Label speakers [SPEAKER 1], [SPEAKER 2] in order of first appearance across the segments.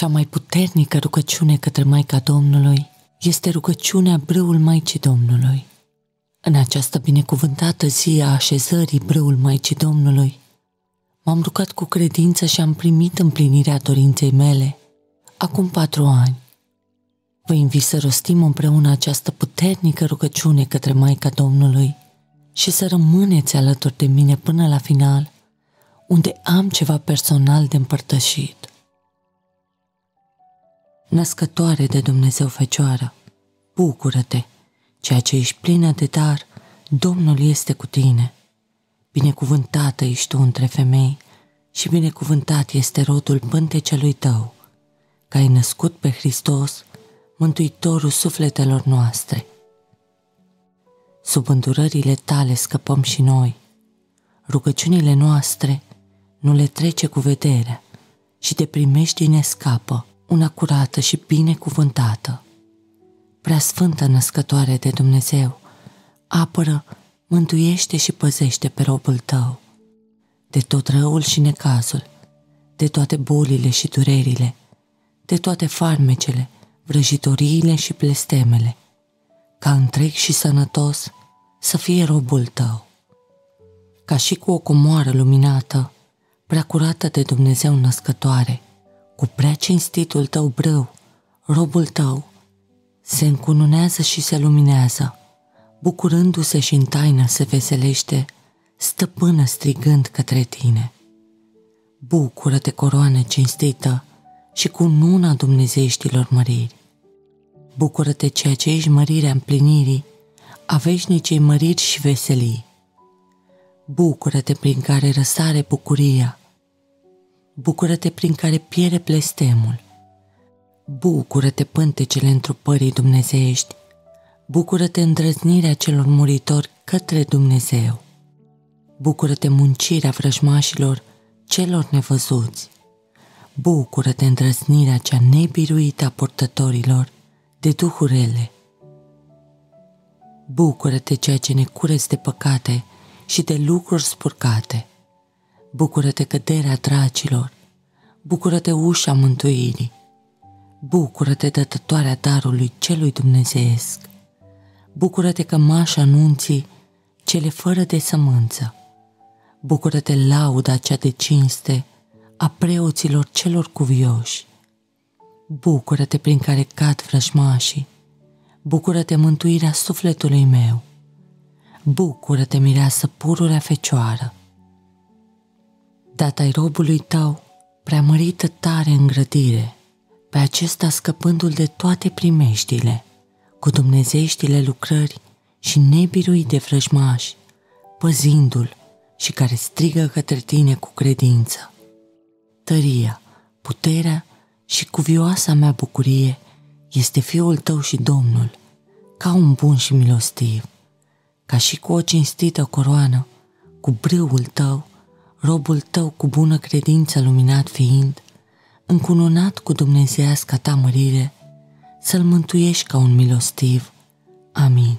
[SPEAKER 1] Cea mai puternică rugăciune către Maica Domnului este rugăciunea Brâul Maicii Domnului. În această binecuvântată zi a așezării Brâul Maicii Domnului, m-am rugat cu credință și am primit împlinirea dorinței mele acum 4 ani. Vă invit să rostim împreună această puternică rugăciune către Maica Domnului și să rămâneți alături de mine până la final, unde am ceva personal de împărtășit. Născătoare de Dumnezeu Fecioară, bucură-te, ceea ce ești plină de dar, Domnul este cu tine. Binecuvântată ești tu între femei și binecuvântat este rodul pântecelui tău, că ai născut pe Hristos, Mântuitorul sufletelor noastre. Sub îndurările tale scăpăm și noi. Rugăciunile noastre nu le trece cu vederea și de primești ne scapă una curată și binecuvântată. Preasfântă născătoare de Dumnezeu, apără, mântuiește și păzește pe robul tău de tot răul și necazul, de toate bolile și durerile, de toate farmecele, vrăjitoriile și blestemele, ca întreg și sănătos să fie robul tău. Ca și cu o comoară luminată, prea curată de Dumnezeu născătoare, cu prea cinstitul tău brâu, robul tău se încununează și se luminează, bucurându-se și în taină se veselește, stăpână strigând către tine. Bucură-te, coroană cinstită și cu nuna dumnezeieștilor măriri. Bucură-te, ceea ce ești mărirea împlinirii a veșnicei măriri și veselii. Bucură-te, prin care răsare bucuria. Bucură-te, prin care piere blestemul. Bucură-te, pântecele întrupării dumnezeiești. Bucură-te, îndrăznirea celor muritori către Dumnezeu. Bucură-te, muncirea vrăjmașilor celor nevăzuți. Bucură-te, îndrăznirea cea nebiruită a purtătorilor de duhuri rele. Bucură-te, ceea ce ne cureți de păcate și de lucruri spurcate. Bucură-te, căderea dracilor. Bucură-te, ușa mântuirii. Bucură-te, dătătoarea darului celui dumnezeiesc. Bucură-te, cămașa anunții cele fără de sămânță. Bucură-te, lauda cea de cinste a preoților celor cuvioși. Bucură-te, prin care cad vrăjmașii. Bucură-te, mântuirea sufletului meu. Bucură-te, mireasă pururea Fecioară. Dat-ai robului tău, preamărită tare îngrădire, pe acesta scăpându-l de toate primeștile, cu dumnezeieștile lucrări și nebiruit de vrăjmași, păzindu-l și care strigă către tine cu credință. Tăria, puterea și cuvioasa mea bucurie este Fiul tău și Domnul, ca un bun și milostiv, ca și cu o cinstită coroană, cu brâul tău, robul tău cu bună credință luminat fiind, încununat cu dumnezeiasca ta mărire, să-l mântuiești ca un milostiv. Amin.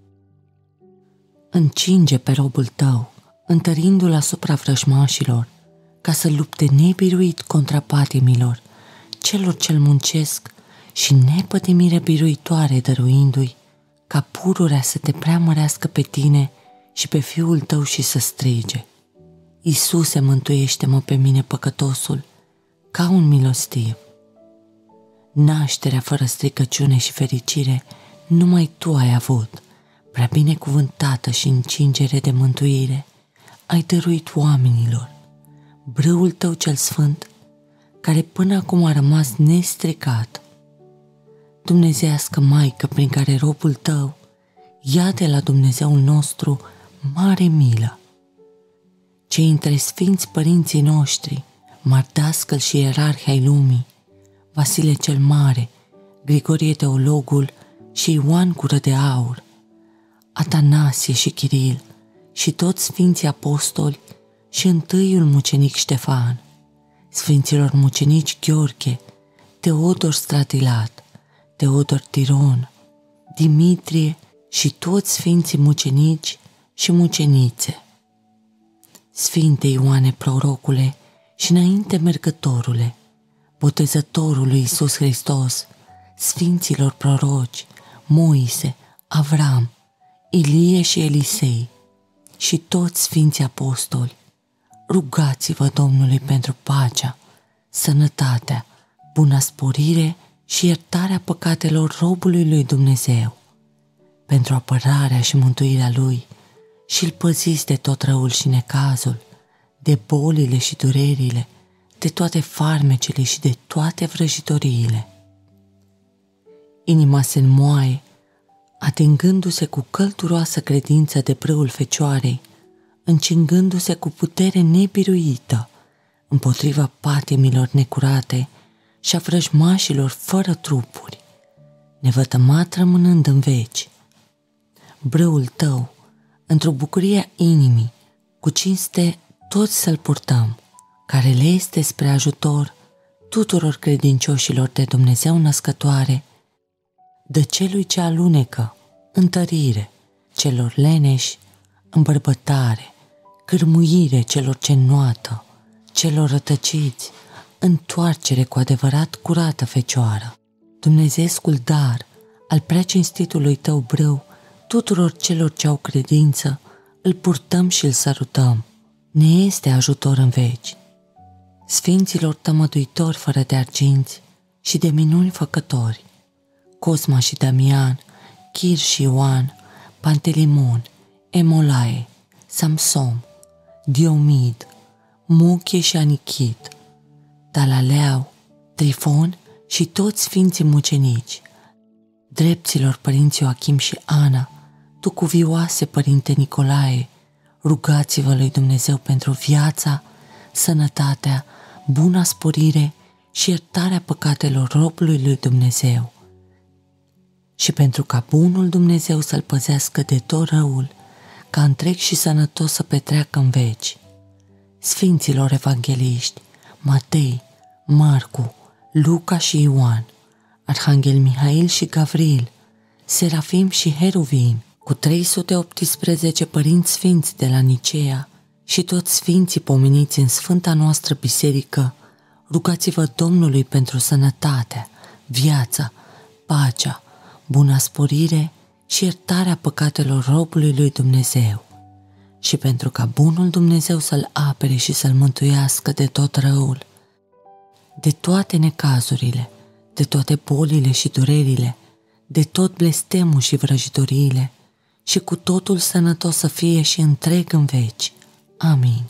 [SPEAKER 1] Încinge pe robul tău, întărindu-l asupra vrăjmașilor, ca să lupte nebiruit contra patimilor, celor ce-l muncesc și nepătimire biruitoare dăruindu-i, ca pururea să te preamărească pe tine și pe Fiul tău și să strige: Iisuse, mântuiește-mă pe mine păcătosul, ca un milostiv. Nașterea fără stricăciune și fericire numai tu ai avut, prea binecuvântată și încingere de mântuire ai dăruit oamenilor. Brâul tău cel sfânt, care până acum a rămas nestricat. Dumnezeiască Maică, prin care robul tău ia de la Dumnezeul nostru mare milă. Cei între sfinți părinții noștri, Mardascăl și ierarhi ai lumii, Vasile cel Mare, Grigorie Teologul și Ioan Gură de Aur, Atanasie și Chiril și toți sfinții apostoli și întâiul mucenic Ștefan, sfinților mucenici Gheorghe, Teodor Stratilat, Teodor Tiron, Dimitrie și toți sfinții mucenici și mucenițe. Sfinte Ioane Prorocule și înainte mergătorule, Botezătorului Iisus Hristos, sfinților proroci, Moise, Avram, Ilie și Elisei și toți sfinții apostoli, rugați-vă Domnului pentru pacea, sănătatea, bunăsporire și iertarea păcatelor robului lui Dumnezeu, pentru apărarea și mântuirea lui, și îl păziți de tot răul și necazul, de bolile și durerile, de toate farmecele și de toate vrăjitoriile. Inima se înmoaie, atingându-se cu călduroasă credință de brâul Fecioarei, încingându-se cu putere nebiruită împotriva patimilor necurate și a vrăjmașilor fără trupuri, nevătămat rămânând în veci. Brâul tău, într-o bucurie a inimii, cu cinste toți să-l purtăm, care le este spre ajutor tuturor credincioșilor de Dumnezeu născătoare, dă celui ce alunecă întărire, celor leneși îmbărbătare, cârmuire celor ce înnoată, celor rătăciți, întoarcere cu adevărat curată Fecioară. Dumnezeescul dar al preacinstitului tău brâu tuturor celor ce au credință, îl purtăm și îl sărutăm. Ne este ajutor în veci. Sfinților tămăduitori fără de arginți și de minuni făcători, Cosma și Damian, Chir și Ioan, Pantelimon, Emolae, Samsom, Diomid, Muchie și Anichit, Talaleau, Trifon și toți sfinții mucenici, drepților părinți Ioachim și Ana, tu cuvioase părinte Nicolae, rugați-vă lui Dumnezeu pentru viața, sănătatea, buna sporire și iertarea păcatelor robului lui Dumnezeu, și pentru ca bunul Dumnezeu să-l păzească de tot răul, ca întreg și sănătos să petreacă în veci. Sfinților evangeliști, Matei, Marcu, Luca și Ioan, Arhanghel Mihail și Gavril, Serafim și Heruvim, cu 318 părinți sfinți de la Nicea și toți sfinții pomeniți în sfânta noastră biserică, rugați-vă Domnului pentru sănătatea, viața, pacea, bunăsporire și iertarea păcatelor robului lui Dumnezeu, și pentru ca bunul Dumnezeu să-l apere și să-l mântuiască de tot răul, de toate necazurile, de toate bolile și durerile, de tot blestemul și vrăjitoriile, și cu totul sănătos să fie și întreg în veci. Amin.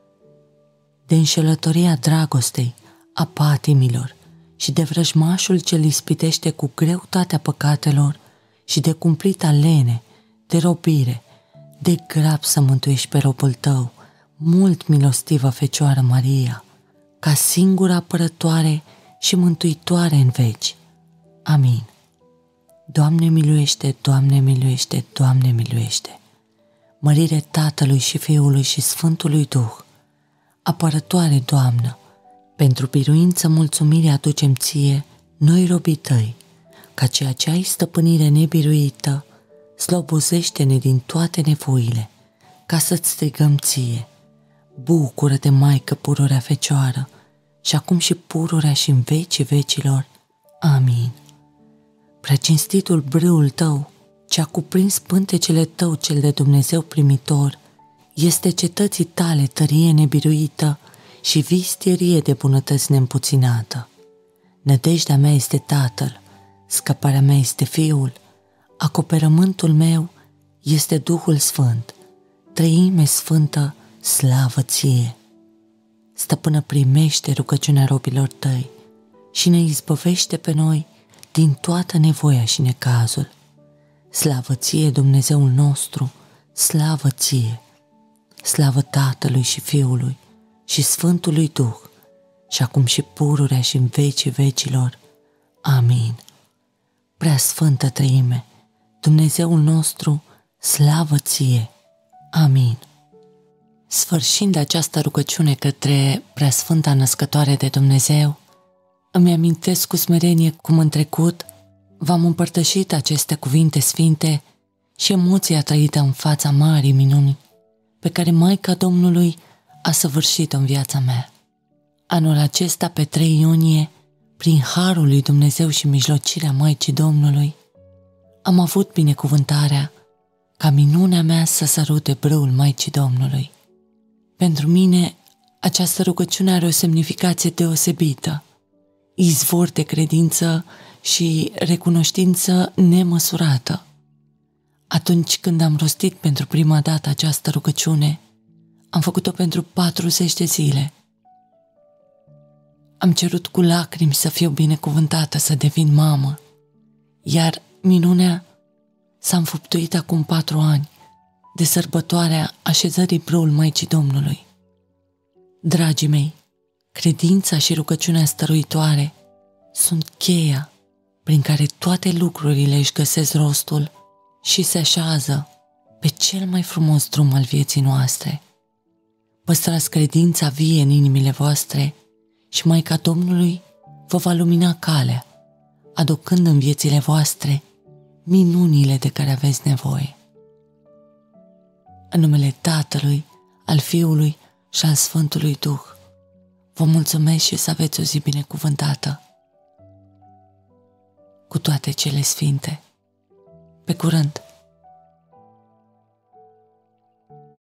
[SPEAKER 1] De înșelătoria dragostei, a patimilor și de vrăjmașul ce îl ispitește cu greutatea păcatelor și de cumplita lene, de robire, de grab să mântuiești pe robul tău, mult milostivă Fecioară Maria, ca singura apărătoare și mântuitoare în veci. Amin. Doamne miluiește, Doamne miluiește, Doamne miluiește. Mărire Tatălui și Fiului și Sfântului Duh, apărătoare Doamnă, pentru biruință mulțumire aducem ție, noi robii tăi, ca ceea ce ai stăpânire nebiruită, slobozește-ne din toate nevoile, ca să-ți strigăm ție. Bucură-te, Maică pururea Fecioară, și acum și pururea și în vecii vecilor. Amin. Preacinstitul brâul tău, ce a cuprins pântecele tău cel de Dumnezeu primitor, este cetății tale tărie nebiruită și vistierie de bunătăți neîmpuținată. Nădejdea mea este Tatăl, scăparea mea este Fiul, acoperământul meu este Duhul Sfânt, Treime Sfântă, slavă ție! Stăpână, primește rugăciunea robilor tăi și ne izbăvește pe noi din toată nevoia și necazul. Slavă ție, Dumnezeul nostru, slavă ție! Slavă Tatălui și Fiului și Sfântului Duh, și acum și pururea și în vecii vecilor. Amin. Prea Sfântă Treime, Dumnezeul nostru, slavă ție! Amin. Sfârșind această rugăciune către Preasfânta Născătoare de Dumnezeu, îmi amintesc cu smerenie cum în trecut v-am împărtășit aceste cuvinte sfinte și emoția trăită în fața marii minuni pe care Maica Domnului a săvârșit în viața mea. Anul acesta, pe 3 iunie, prin harul lui Dumnezeu și mijlocirea Maicii Domnului, am avut binecuvântarea ca minunea mea să sărute brâul Maicii Domnului. Pentru mine, această rugăciune are o semnificație deosebită, izvor de credință și recunoștință nemăsurată. Atunci când am rostit pentru prima dată această rugăciune, am făcut-o pentru 40 de zile. Am cerut cu lacrimi să fiu binecuvântată, să devin mamă, iar minunea s-a înfăptuit acum 4 ani, de sărbătoarea așezării brâul Maicii Domnului. Dragii mei, credința și rugăciunea stăruitoare sunt cheia prin care toate lucrurile își găsesc rostul și se așează pe cel mai frumos drum al vieții noastre. Păstrați credința vie în inimile voastre și Maica Domnului vă va lumina calea, aducând în viețile voastre minunile de care aveți nevoie. În numele Tatălui, al Fiului și al Sfântului Duh, vă mulțumesc și să aveți o zi binecuvântată. Cu toate cele sfinte. Pe curând!